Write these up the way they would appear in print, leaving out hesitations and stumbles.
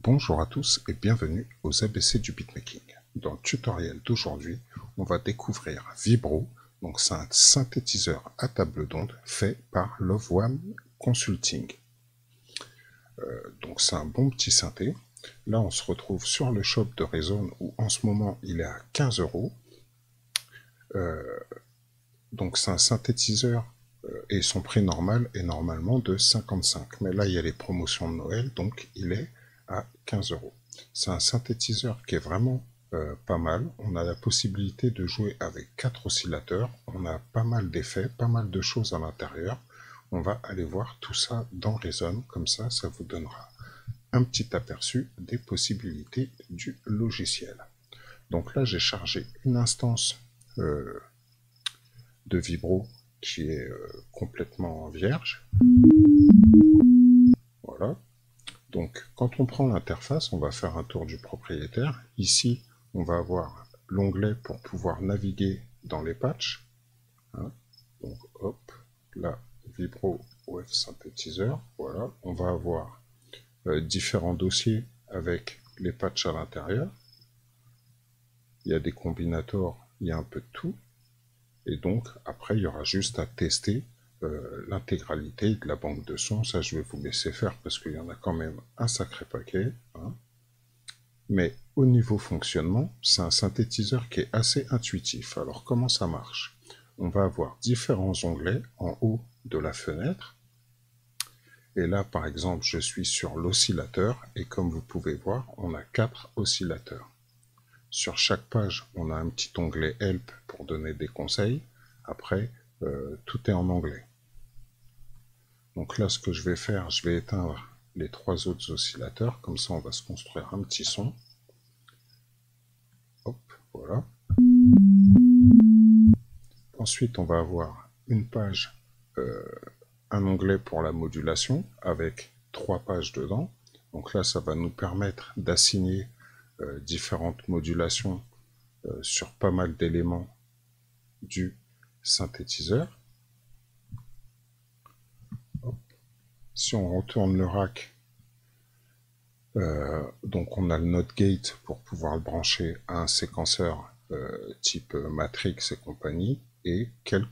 Bonjour à tous et bienvenue aux ABC du beatmaking. Dans le tutoriel d'aujourd'hui, on va découvrir Vibro. Donc c'est un synthétiseur à table d'onde fait par Love One Consulting. Donc c'est un bon petit synthé. Là on se retrouve sur le shop de Reason où en ce moment il est à 15 €. Donc c'est un synthétiseur et son prix normal est normalement de 55. Mais là il y a les promotions de Noël, donc il est à 15 €. C'est un synthétiseur qui est vraiment pas mal. On a la possibilité de jouer avec 4 oscillateurs. On a pas mal d'effets, pas mal de choses à l'intérieur. On va aller voir tout ça dans Reason, comme ça vous donnera un petit aperçu des possibilités du logiciel. Donc là j'ai chargé une instance de Vibro qui est complètement vierge. Voilà. Donc quand on prend l'interface, on va faire un tour du propriétaire. Ici, on va avoir l'onglet pour pouvoir naviguer dans les patchs. Hein. Donc hop, là, Vibro OF synthétiseur. Voilà, on va avoir différents dossiers avec les patchs à l'intérieur. Il y a des combinators, il y a un peu de tout. Et donc, après, il y aura juste à tester l'intégralité de la banque de sons. Ça, je vais vous laisser faire parce qu'il y en a quand même un sacré paquet. Hein. Mais au niveau fonctionnement, c'est un synthétiseur qui est assez intuitif. Alors, comment ça marche? On va avoir différents onglets en haut de la fenêtre. Et là, par exemple, je suis sur l'oscillateur. Et comme vous pouvez voir, on a 4 oscillateurs. Sur chaque page, on a un petit onglet Help pour donner des conseils. Après, tout est en anglais. Donc là, ce que je vais faire, je vais éteindre les 3 autres oscillateurs. Comme ça, on va se construire un petit son. Hop, voilà. Ensuite, on va avoir une page, un onglet pour la modulation avec 3 pages dedans. Donc là, ça va nous permettre d'assigner différentes modulations sur pas mal d'éléments du synthétiseur. Hop. Si on retourne le rack, donc on a le note gate pour pouvoir le brancher à un séquenceur type Matrix et compagnie, et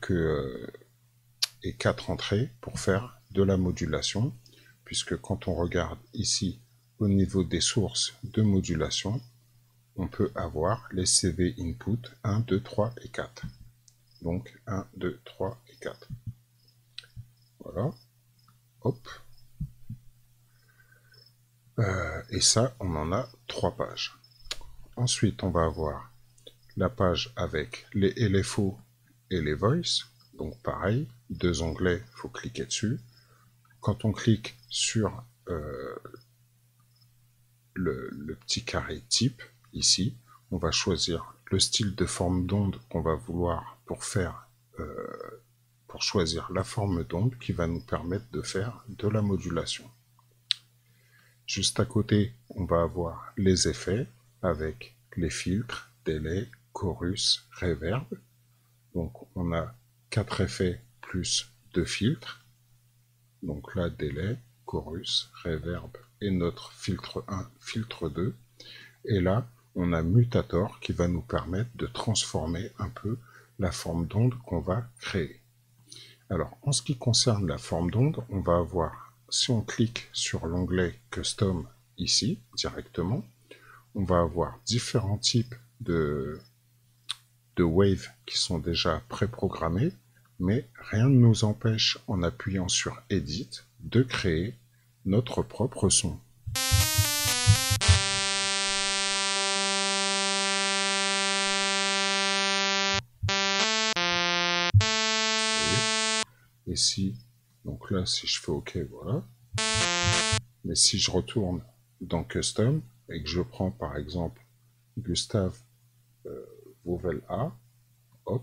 et 4 entrées pour faire de la modulation, puisque quand on regarde ici au niveau des sources de modulation, on peut avoir les CV input 1, 2, 3 et 4. Donc 1, 2, 3 et 4. Voilà. Hop. Et ça, on en a 3 pages. Ensuite, on va avoir la page avec les LFO et les voice. Donc pareil, 2 onglets, il faut cliquer dessus. Quand on clique sur le petit carré type, ici, on va choisir le style de forme d'onde qu'on va vouloir pour choisir la forme d'onde qui va nous permettre de faire de la modulation. Juste à côté, on va avoir les effets avec les filtres, délai, chorus, reverb. Donc on a 4 effets plus 2 filtres. Donc là, délai, chorus, reverb et notre filtre 1, filtre 2. Et là, on a mutator qui va nous permettre de transformer un peu la forme d'onde qu'on va créer. Alors, en ce qui concerne la forme d'onde, on va avoir, si on clique sur l'onglet Custom ici, directement, on va avoir différents types de waves qui sont déjà préprogrammés, mais rien ne nous empêche, en appuyant sur Edit, de créer notre propre son. Et si, donc là, si je fais OK, voilà. Mais si je retourne dans Custom et que je prends par exemple Gustave Vauvel A, hop,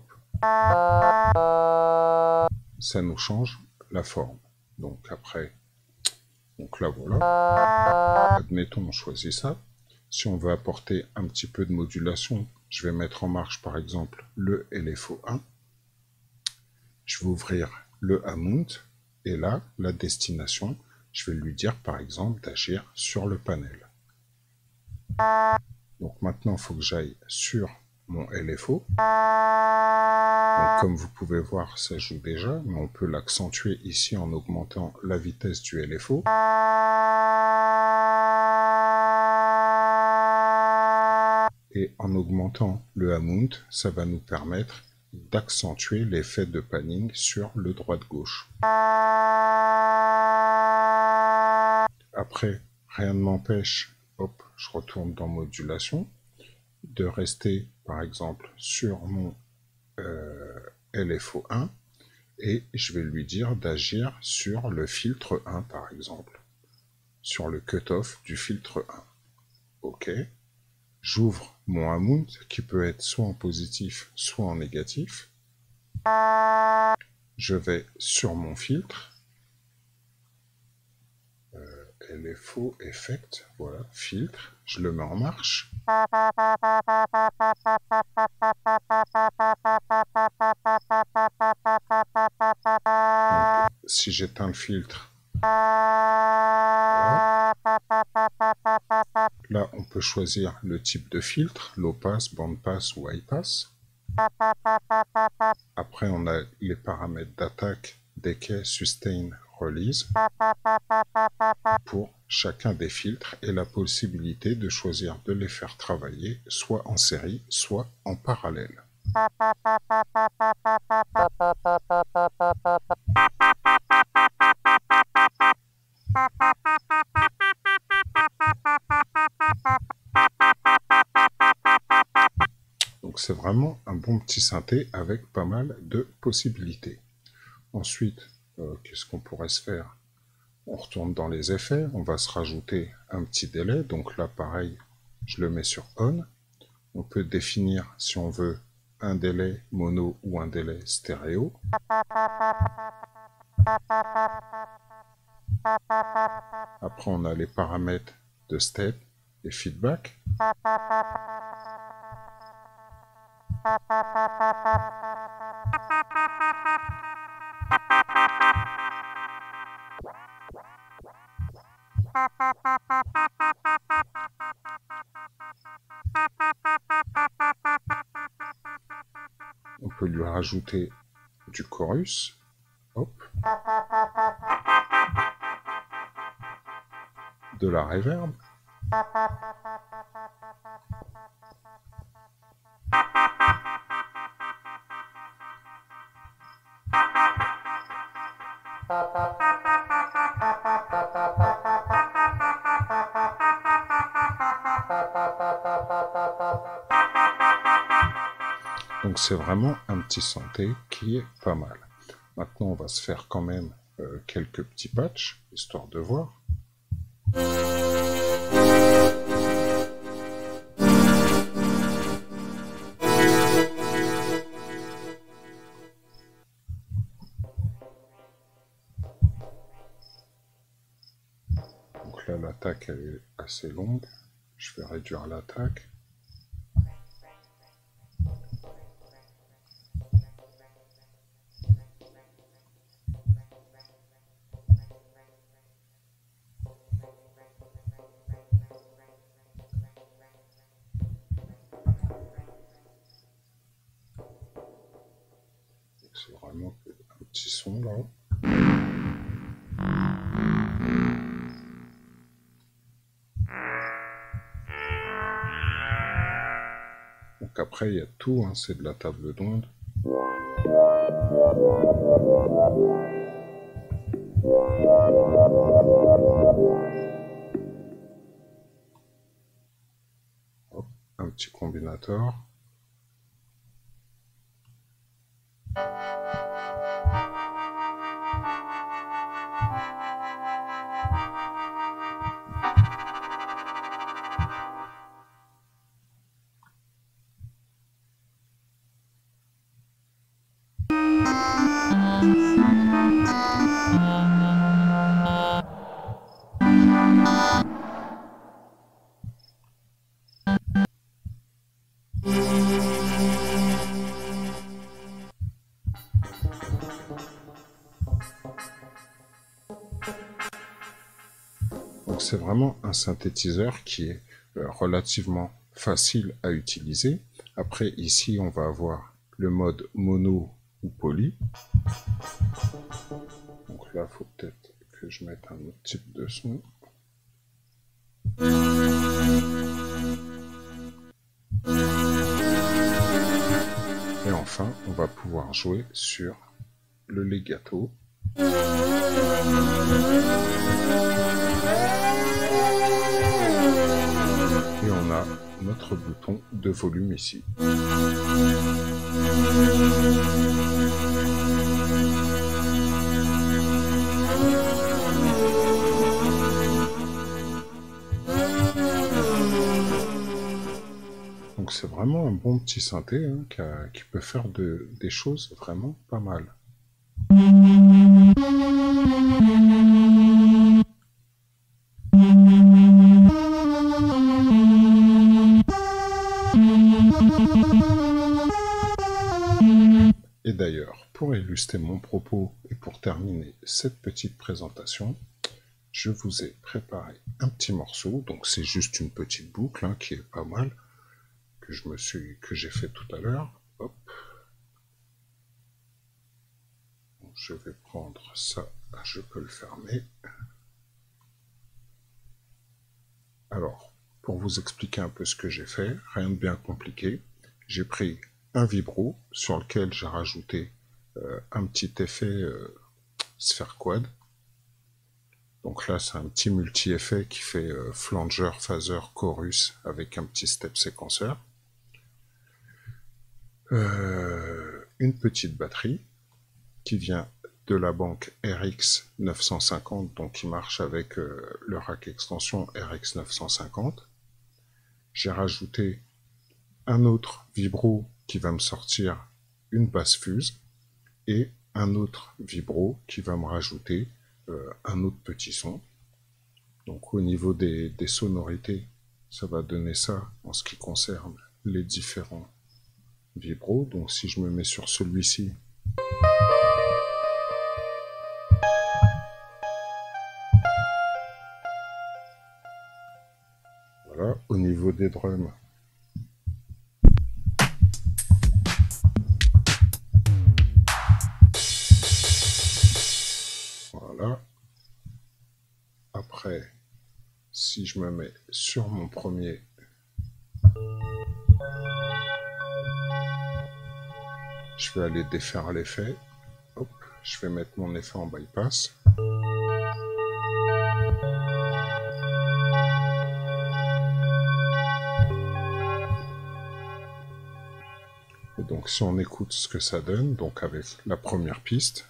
ça nous change la forme. Donc après, donc là voilà, admettons on choisit ça. Si on veut apporter un petit peu de modulation, je vais mettre en marche par exemple le LFO1. Je vais ouvrir le Amount et là, la destination, je vais lui dire par exemple d'agir sur le panel. Donc maintenant, il faut que j'aille sur mon LFO. Donc, comme vous pouvez voir, ça joue déjà, mais on peut l'accentuer ici en augmentant la vitesse du LFO. Et en augmentant le Hammond, ça va nous permettre d'accentuer l'effet de panning sur le droite-gauche. Après, rien ne m'empêche, hop, je retourne dans modulation, de rester par exemple sur mon LFO1 et je vais lui dire d'agir sur le filtre 1 par exemple, sur le cutoff du filtre 1. OK. J'ouvre mon Hammond qui peut être soit en positif, soit en négatif. Je vais sur mon filtre. LFO, Effect, voilà, filtre. Je le mets en marche. Donc, si j'éteins le filtre, voilà. Là, on peut choisir le type de filtre, low pass, band pass ou high pass. Après, on a les paramètres d'attaque, decay, sustain, release pour chacun des filtres et la possibilité de choisir de les faire travailler soit en série, soit en parallèle. Donc c'est vraiment un bon petit synthé avec pas mal de possibilités. Ensuite, qu'est-ce qu'on pourrait se faire? On retourne dans les effets, on va se rajouter un petit délai. Donc là, pareil, je le mets sur On. On peut définir, si on veut, un délai mono ou un délai stéréo. Après, on a les paramètres de step et feedback. On peut lui rajouter du chorus. Hop. De la reverb. Donc c'est vraiment un petit synthé qui est pas mal. Maintenant on va se faire quand même quelques petits patchs, histoire de voir. Donc là l'attaque elle est assez longue, je vais réduire l'attaque. C'est vraiment un petit son là. Donc après il y a tout, hein, c'est de la table d'onde. Hop, un petit combinateur. Donc c'est vraiment un synthétiseur qui est relativement facile à utiliser. Après, ici, on va avoir le mode mono ou poly. Donc là, il faut peut-être que je mette un autre type de son. Et enfin, on va pouvoir jouer sur le legato. Et on a notre bouton de volume ici. Donc c'est vraiment un bon petit synthé hein, qui peut faire des choses vraiment pas mal. Et d'ailleurs, pour illustrer mon propos et pour terminer cette petite présentation, je vous ai préparé un petit morceau. Donc c'est juste une petite boucle hein, qui est pas mal, que j'ai fait tout à l'heure. Hop. Je vais prendre ça, je peux le fermer. Alors, pour vous expliquer un peu ce que j'ai fait, rien de bien compliqué, j'ai pris un vibro sur lequel j'ai rajouté un petit effet sphère quad. Donc là, c'est un petit multi-effet qui fait flanger, phaser, chorus avec un petit step séquenceur. Une petite batterie qui vient de la banque RX 950, donc qui marche avec le rack extension RX 950. J'ai rajouté un autre vibro qui va me sortir une basse fuse et un autre vibro qui va me rajouter un autre petit son. Donc au niveau des sonorités, ça va donner ça en ce qui concerne les différents vibros. Donc si je me mets sur celui-ci, voilà, au niveau des drums, voilà. Après, si je me mets sur mon premier, je vais aller défaire l'effet. Hop, je vais mettre mon effet en bypass. Et donc si on écoute ce que ça donne, donc avec la première piste,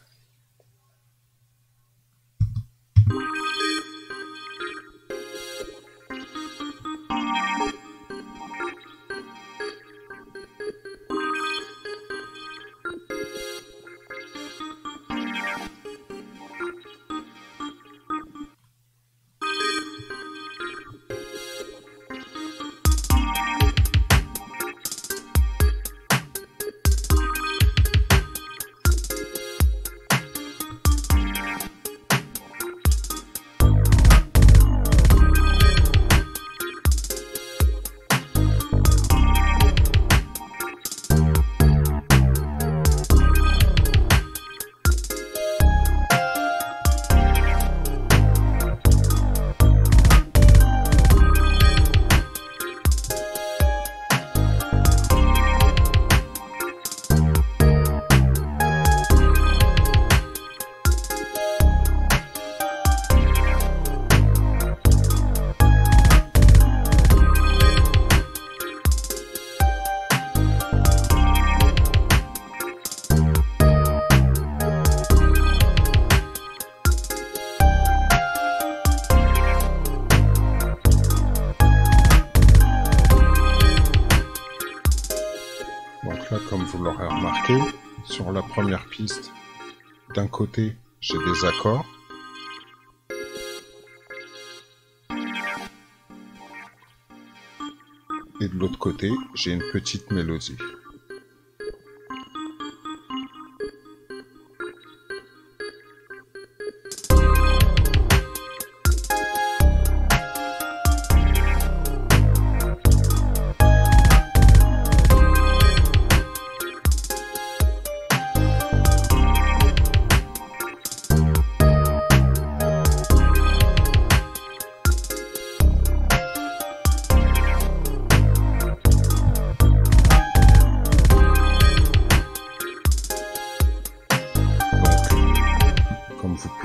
donc là, comme vous l'aurez remarqué, sur la première piste, d'un côté, j'ai des accords. Et de l'autre côté, j'ai une petite mélodie.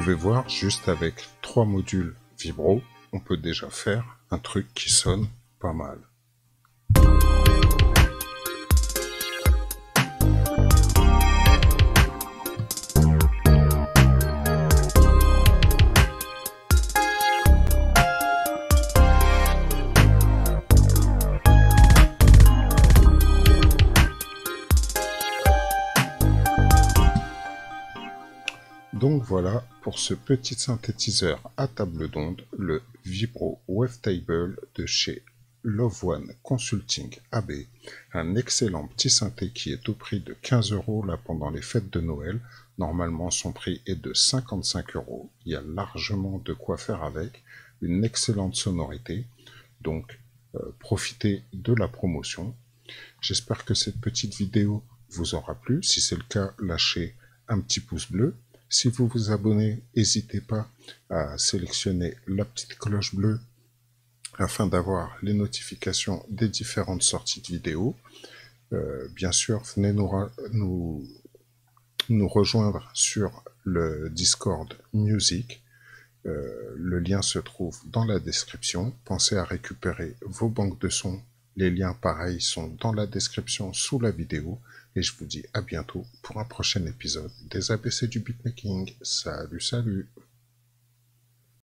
pouvez voir, juste avec 3 modules vibro, on peut déjà faire un truc qui sonne pas mal. Donc voilà pour ce petit synthétiseur à table d'onde, le Vibro Wavetable de chez Love One Consulting AB. Un excellent petit synthé qui est au prix de 15 € là pendant les fêtes de Noël. Normalement son prix est de 55 €. Il y a largement de quoi faire avec. Une excellente sonorité. Donc profitez de la promotion. J'espère que cette petite vidéo vous aura plu. Si c'est le cas, lâchez un petit pouce bleu. Si vous vous abonnez, n'hésitez pas à sélectionner la petite cloche bleue afin d'avoir les notifications des différentes sorties de vidéos. Bien sûr, venez nous rejoindre sur le Discord Music. Le lien se trouve dans la description. Pensez à récupérer vos banques de sons. Les liens, pareils, sont dans la description sous la vidéo. Et je vous dis à bientôt pour un prochain épisode des ABC du beatmaking. Salut, salut!